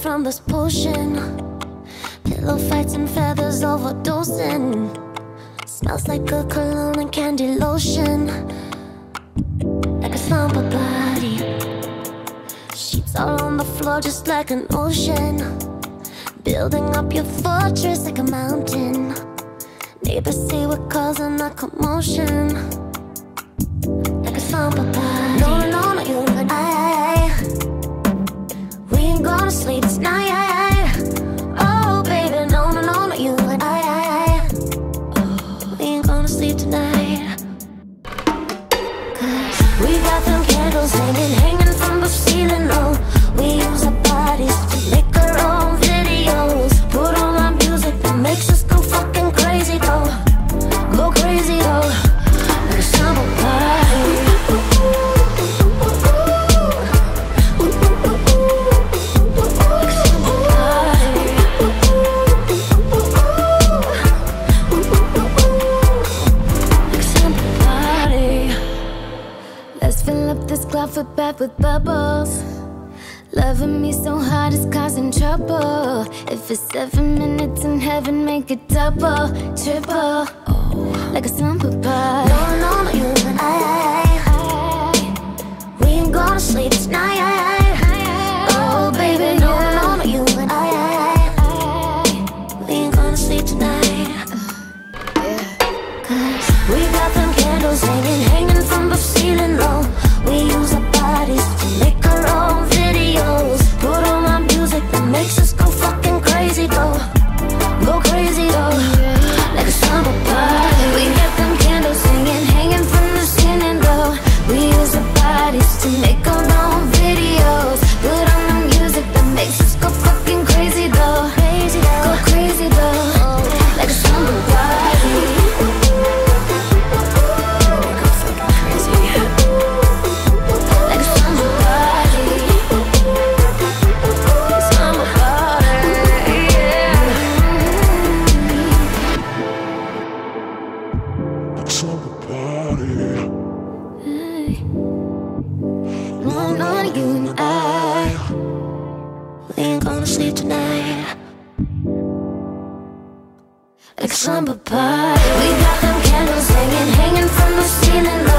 from this potion. Pillow fights and feathers overdosing. Smells like a cologne and candy lotion. Like a slumber body. Sheets all on the floor just like an ocean. Building up your fortress like a mountain. Neighbors say we're causing a commotion. Like a slumber party. No, no, no, you and I. We ain't gonna sleep tonight. Oh, baby, no, no, no, no, you and I. Oh, we ain't gonna sleep tonight. Cause we got them candles hanging from the ceiling, oh. We use our bodies to make our own videos. Put on our music that makes us go fucking crazy, though. Go crazy, though. Like a summer party. Like a summer party. Like a summer party. Let's fill up this closet bath with bubbles. Loving me so hard it's causing trouble. If it's 7 minutes in heaven, make it double, triple. Oh, like a slumber party. No, no, no, you and I. We ain't gonna sleep tonight. Oh, baby, no, no, no, you and I. We ain't gonna sleep tonight. Cause we got them candles hanging from the ceiling, oh. We use our bodies to make our own videos. Put on our music that makes us go fucking crazy, though. Go crazy, though. Like a summer party. We got them candles hanging from the ceiling, though. We use our bodies to make our own videos. Put on the music that makes us go fucking crazy, though. Crazy, though. Go crazy, though. Like a summer party. No, not you and I. We ain't gonna sleep tonight. Like a slumber party. We got them candles hanging from the ceiling.